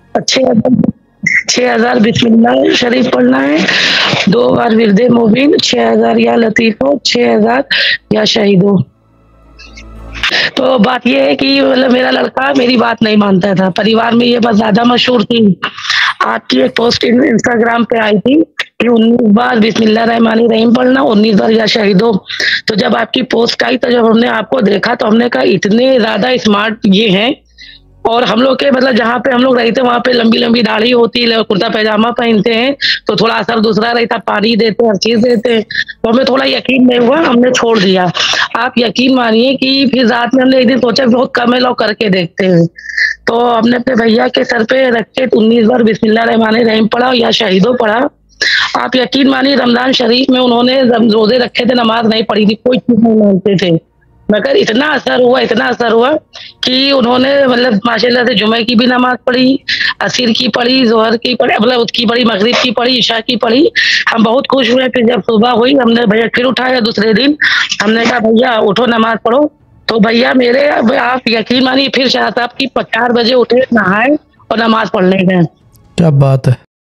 6,000 बिस्मिल्लाह शरीफ पढ़ना है, 2 बार विर्दे मुबीन, 6,000 या लतीफ़ो, 6,000 या शहीदो। तो बात ये है कि मतलब मेरा लड़का मेरी बात नहीं मानता था, परिवार में ये बात ज़्यादा मशहूर थी। आपकी एक पोस्ट इंस्टाग्राम पे आई थी कि 19 बार बिस्मिल्लाहिर्रहमानिर्रहीम पढ़ना, 19 बार या शहीदो। तो जब आपकी पोस्ट आई, तो जब हमने आपको देखा तो हमने कहा इतने ज़्यादा स्मार्ट ये हैं। और हम लोग के मतलब जहाँ पे हम लोग रहते वहाँ पे लंबी-लंबी दाढ़ी होती है, कुर्ता पैजामा पहनते हैं, तो थोड़ा असर दूसरा रहता, पानी देते हैं, हर चीज़ देते हैं। तो हमें थोड़ा यकीन नहीं हुआ, हमने छोड़ दिया। आप यकीन मानिए कि फिर रात में हमने एक दिन सोचा बहुत कम है, लो करके देखते हैं। तो हमने अपने भैया के सर पे रख के 19 बार बिस्मिल्लाहिर्रहमानिर्रहीम पढ़ा या शहीदो पढ़ा। आप यकीन मानिए रमज़ान शरीफ में उन्होंने रोज़े रखे थे, नमाज़ नहीं पढ़ी थी, कोई चीज़ नहीं मानते थे। मगर इतना असर हुआ कि उन्होंने मतलब माशाल्लाह से जुमे की भी नमाज़ पढ़ी, असर की पढ़ी, ज़ोहर की पढ़ी, मतलब उसकी पढ़ी, मगरिब की पढ़ी, इशा की पढ़ी। हम बहुत खुश हुए। फिर जब सुबह हुई, हमने भैया फिर उठाया दूसरे दिन, हमने कहा भैया उठो नमाज़ पढ़ो। तो भैया मेरे, अब आप यकीन मानिए फिर शाह साहब की 4 बजे उठे, नहाए और नमाज़ पढ़ने गए। क्या बात है।